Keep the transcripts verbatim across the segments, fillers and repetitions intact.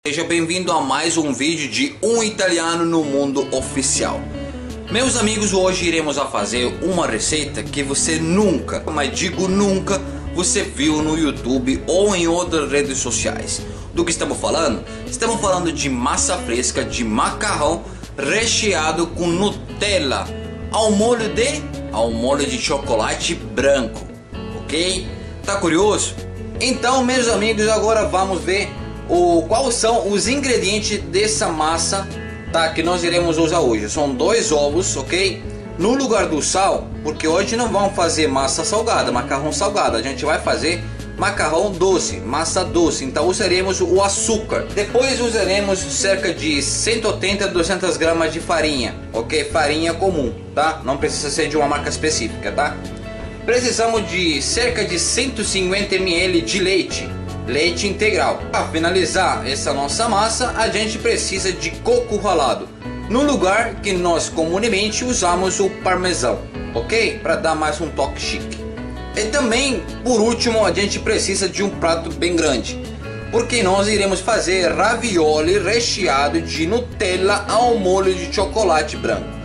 Seja bem-vindo a mais um vídeo de Um Italiano no Mundo Oficial. Meus amigos, hoje iremos a fazer uma receita que você nunca, mas digo nunca, você viu no YouTube ou em outras redes sociais. Do que estamos falando? Estamos falando de massa fresca de macarrão recheado com Nutella ao molho de ao molho de chocolate branco, ok? Tá curioso? Então, meus amigos, agora vamos ver o quais são os ingredientes dessa massa, tá? Que nós iremos usar hoje. São dois ovos, ok? No lugar do sal, porque hoje não vamos fazer massa salgada, macarrão salgado. A gente vai fazer macarrão doce, massa doce. Então usaremos o açúcar. Depois usaremos cerca de cento e oitenta a duzentas gramas de farinha, ok? Farinha comum, tá? Não precisa ser de uma marca específica, tá? Precisamos de cerca de cento e cinquenta mililitros de leite, leite integral. Para finalizar essa nossa massa, a gente precisa de coco ralado, no lugar que nós comumente usamos o parmesão, ok? Para dar mais um toque chique. E também, por último, a gente precisa de um prato bem grande, porque nós iremos fazer ravioli recheado de Nutella ao molho de chocolate branco.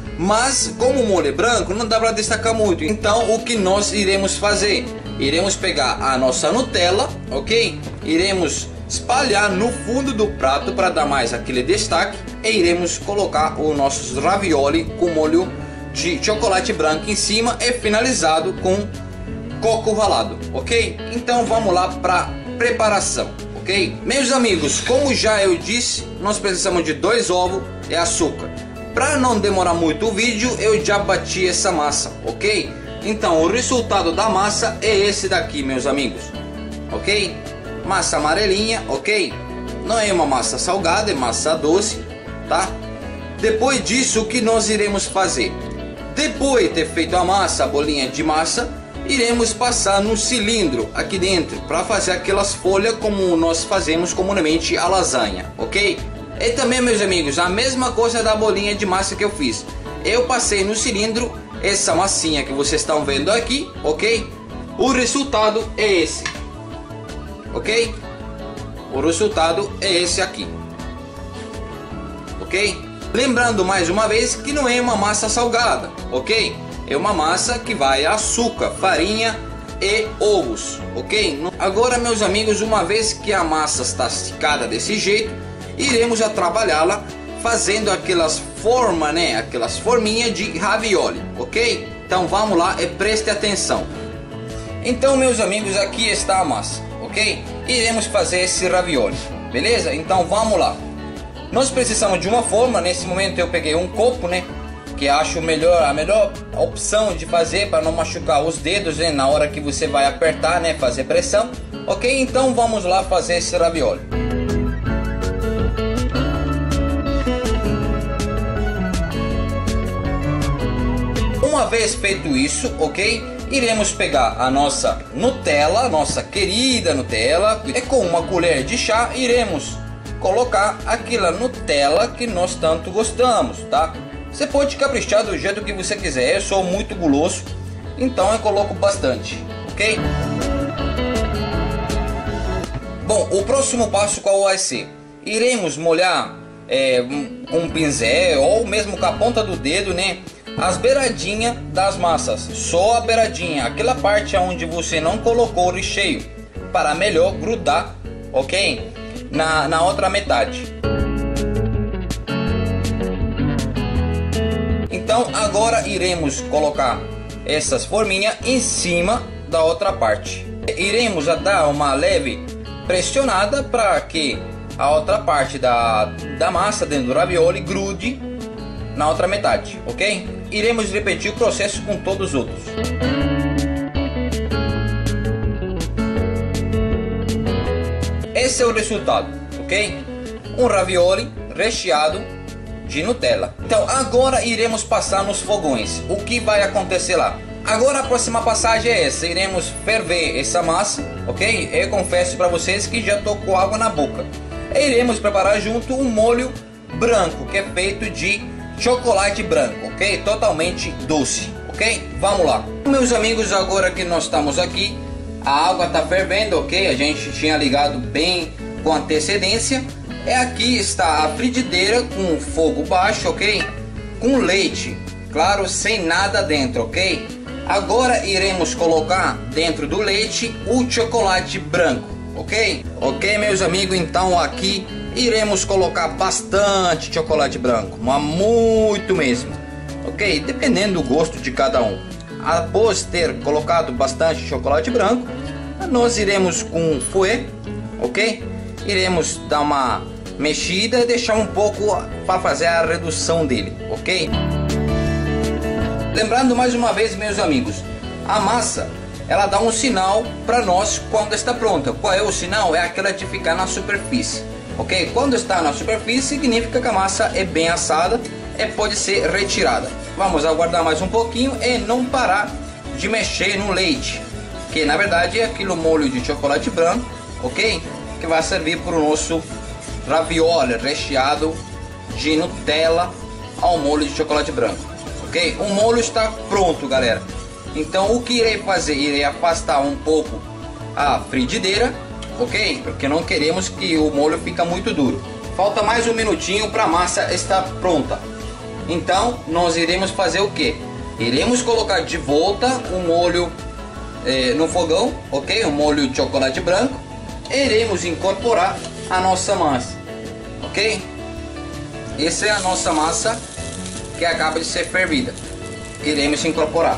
Mas como o molho é branco, não dá para destacar muito. Então o que nós iremos fazer? Iremos pegar a nossa Nutella, ok? Iremos espalhar no fundo do prato para dar mais aquele destaque. E iremos colocar os nossos ravioli com molho de chocolate branco em cima e finalizado com coco ralado, ok? Então vamos lá para preparação, ok? Meus amigos, como já eu disse, nós precisamos de dois ovos e açúcar. Para não demorar muito o vídeo, eu já bati essa massa, ok? Então o resultado da massa é esse daqui, meus amigos, ok? Massa amarelinha, ok? Não é uma massa salgada, é massa doce, tá? Depois disso, o que nós iremos fazer? Depois de ter feito a massa, a bolinha de massa, iremos passar no cilindro aqui dentro para fazer aquelas folhas como nós fazemos comumente a lasanha, ok? E também, meus amigos, a mesma coisa da bolinha de massa que eu fiz. Eu passei no cilindro essa massinha que vocês estão vendo aqui, ok? O resultado é esse, ok? O resultado é esse aqui, ok? Lembrando mais uma vez que não é uma massa salgada, ok? É uma massa que vai açúcar, farinha e ovos, ok? Agora, meus amigos, uma vez que a massa está esticada desse jeito, iremos a trabalhá-la fazendo aquelas formas, né? Aquelas forminhas de ravioli, ok? Então vamos lá e preste atenção. Então, meus amigos, aqui está a massa, ok? Iremos fazer esse ravioli, beleza? Então vamos lá. Nós precisamos de uma forma. Nesse momento eu peguei um copo, né? Que acho melhor, a melhor opção de fazer para não machucar os dedos, né? Na hora que você vai apertar, né? Fazer pressão, ok? Então vamos lá fazer esse ravioli. Uma vez feito isso, ok? Iremos pegar a nossa Nutella, nossa querida Nutella, e com uma colher de chá iremos colocar aquela Nutella que nós tanto gostamos, tá? Você pode caprichar do jeito que você quiser. Eu sou muito guloso, então eu coloco bastante, ok? Bom, o próximo passo qual vai ser? Iremos molhar é, com um pincel ou mesmo com a ponta do dedo, né? As beiradinhas das massas, só a beiradinha, aquela parte onde você não colocou o recheio, para melhor grudar, ok? Na, na outra metade. Então agora iremos colocar essas forminhas em cima da outra parte. Iremos a dar uma leve pressionada para que a outra parte da, da massa dentro do ravioli grude na outra metade, ok? Iremos repetir o processo com todos os outros. Esse é o resultado, ok? Um ravioli recheado de Nutella. Então agora iremos passar nos fogões. O que vai acontecer lá? Agora a próxima passagem é essa. Iremos ferver essa massa, ok? Eu confesso para vocês que já tô com água na boca. E iremos preparar junto um molho branco que é feito de chocolate branco, ok? Totalmente doce, ok? Vamos lá. Meus amigos, agora que nós estamos aqui, a água está fervendo, ok? A gente tinha ligado bem com antecedência. É, aqui está a frigideira com fogo baixo, ok? Com leite, claro, sem nada dentro, ok? Agora iremos colocar dentro do leite o chocolate branco, ok? Ok, meus amigos, então aqui iremos colocar bastante chocolate branco, mas muito mesmo, ok? Dependendo do gosto de cada um. Após ter colocado bastante chocolate branco, nós iremos com fouet, ok? Iremos dar uma mexida e deixar um pouco para fazer a redução dele, ok? Lembrando mais uma vez, meus amigos, a massa ela dá um sinal para nós quando está pronta. Qual é o sinal? É aquela de ficar na superfície, ok? Quando está na superfície significa que a massa é bem assada e pode ser retirada. Vamos aguardar mais um pouquinho e não parar de mexer no leite, que na verdade é aquele molho de chocolate branco, ok? Que vai servir para o nosso ravioli recheado de Nutella ao molho de chocolate branco, ok? O molho está pronto, galera. Então o que irei fazer? Irei afastar um pouco a frigideira, ok? Porque não queremos que o molho fique muito duro. Falta mais um minutinho para a massa estar pronta. Então nós iremos fazer o que? Iremos colocar de volta o molho eh, no fogão, ok? O molho de chocolate branco. Iremos incorporar a nossa massa, ok? Essa é a nossa massa que acaba de ser fervida. Iremos incorporar.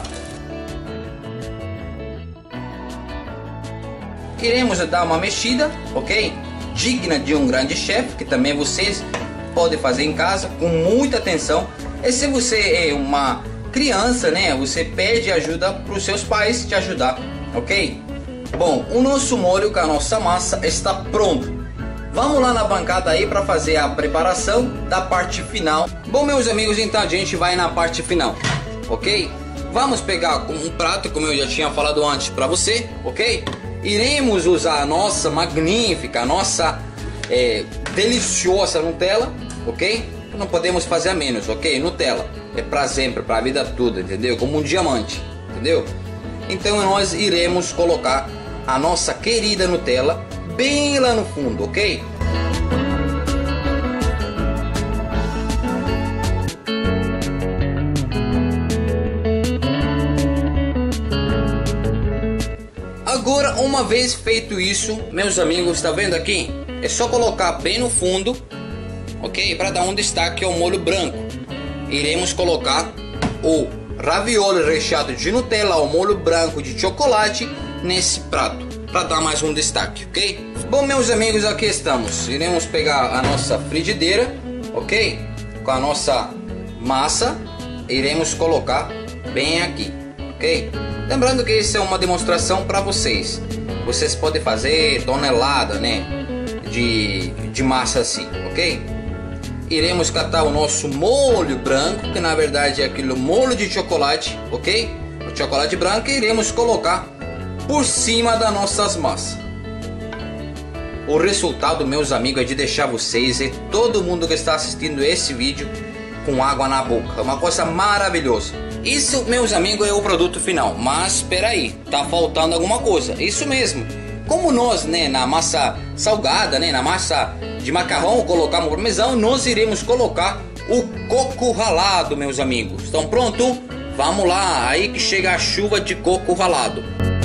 Iremos dar uma mexida, ok? Digna de um grande chefe, que também vocês podem fazer em casa com muita atenção. E se você é uma criança, né? Você pede ajuda para os seus pais te ajudar, ok? Bom, o nosso molho com a nossa massa está pronto. Vamos lá na bancada aí para fazer a preparação da parte final. Bom, meus amigos, então a gente vai na parte final, ok? Vamos pegar um prato, como eu já tinha falado antes para você, ok? Iremos usar a nossa magnífica, a nossa é, deliciosa Nutella, ok? Não podemos fazer a menos, ok? Nutella é para sempre, para a vida toda, entendeu? Como um diamante, entendeu? Então nós iremos colocar a nossa querida Nutella bem lá no fundo, ok? Agora, uma vez feito isso, meus amigos, está vendo aqui? É só colocar bem no fundo, ok? Para dar um destaque ao molho branco. Iremos colocar o ravioli recheado de Nutella ao molho branco de chocolate nesse prato, para dar mais um destaque, ok? Bom, meus amigos, aqui estamos. Iremos pegar a nossa frigideira, ok? Com a nossa massa, iremos colocar bem aqui, ok? Lembrando que isso é uma demonstração para vocês. Vocês podem fazer tonelada, né? De, de massa assim, ok? Iremos catar o nosso molho branco, que na verdade é aquele molho de chocolate, ok? O chocolate branco, e iremos colocar por cima das nossas massas. O resultado, meus amigos, é de deixar vocês e todo mundo que está assistindo esse vídeo com água na boca. É uma coisa maravilhosa. Isso, meus amigos, é o produto final. Mas espera aí, tá faltando alguma coisa. Isso mesmo. Como nós, né, na massa salgada, né, na massa de macarrão colocamos parmesão, nós iremos colocar o coco ralado, meus amigos. Estão prontos? Vamos lá, aí que chega a chuva de coco ralado.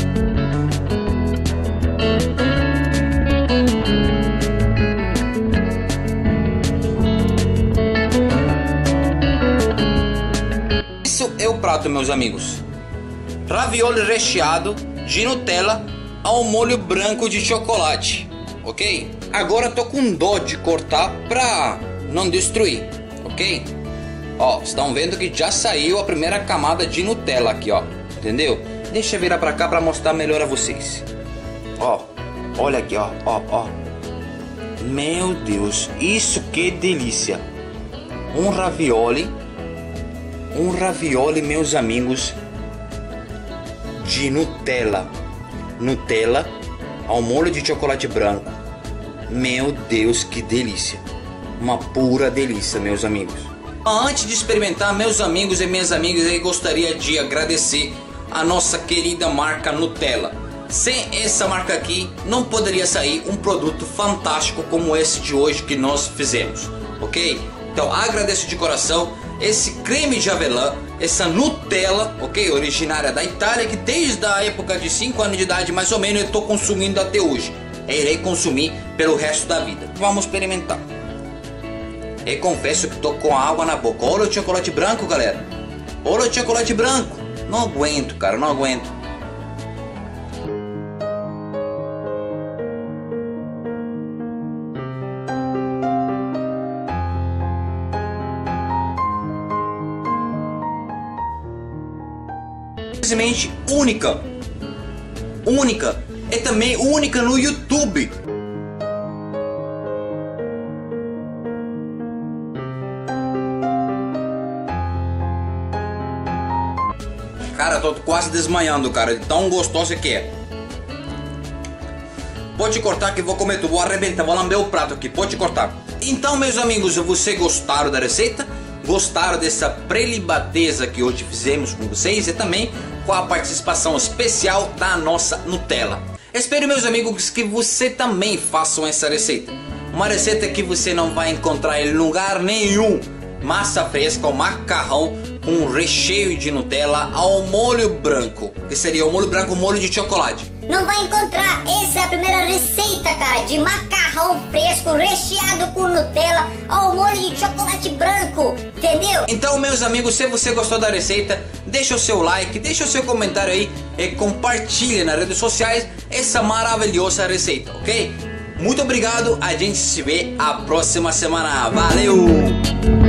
Isso é o prato, meus amigos. Ravioli recheado de Nutella ao molho branco de chocolate, ok? Agora tô com dó de cortar pra não destruir, ok? Ó, estão vendo que já saiu a primeira camada de Nutella aqui, ó, entendeu? Deixa eu virar pra cá pra mostrar melhor a vocês. Ó, olha aqui, ó, ó, ó. Meu Deus, isso que delícia! Um ravioli, um ravioli, meus amigos, de Nutella. Nutella ao molho de chocolate branco. Meu Deus, que delícia! Uma pura delícia, meus amigos. Antes de experimentar, meus amigos e minhas amigas, eu gostaria de agradecer a nossa querida marca Nutella. sem essa marca aqui não poderia sair um produto fantástico como esse de hoje que nós fizemos, ok? Então agradeço de coração esse creme de avelã, essa Nutella, ok? Originária da Itália, que desde a época de cinco anos de idade mais ou menos eu estou consumindo até hoje. E irei consumir pelo resto da vida. Vamos experimentar. E confesso que tô com água na boca. Olha o chocolate branco, galera. Olha o chocolate branco. Não aguento, cara, não aguento. Simplesmente única. Única. É também única no YouTube. Cara, tô quase desmanhando, cara, de tão gostoso que é. Pode cortar que vou comer tudo, vou arrebentar, vou lamber o prato aqui, pode cortar. Então, meus amigos, vocês gostaram da receita? Gostaram dessa prelibateza que hoje fizemos com vocês e também com a participação especial da nossa Nutella. Espero, meus amigos, que você também façam essa receita. Uma receita que você não vai encontrar em lugar nenhum. Massa fresca, o macarrão com recheio de Nutella ao molho branco, que seria o molho branco, o molho de chocolate. Não vai encontrar, essa é a primeira receita, cara, de macarrão fresco recheado com Nutella ao molho de chocolate branco, entendeu? Então, meus amigos, se você gostou da receita, deixa o seu like, deixa o seu comentário aí e compartilhe nas redes sociais essa maravilhosa receita, ok? Muito obrigado, a gente se vê a próxima semana, valeu!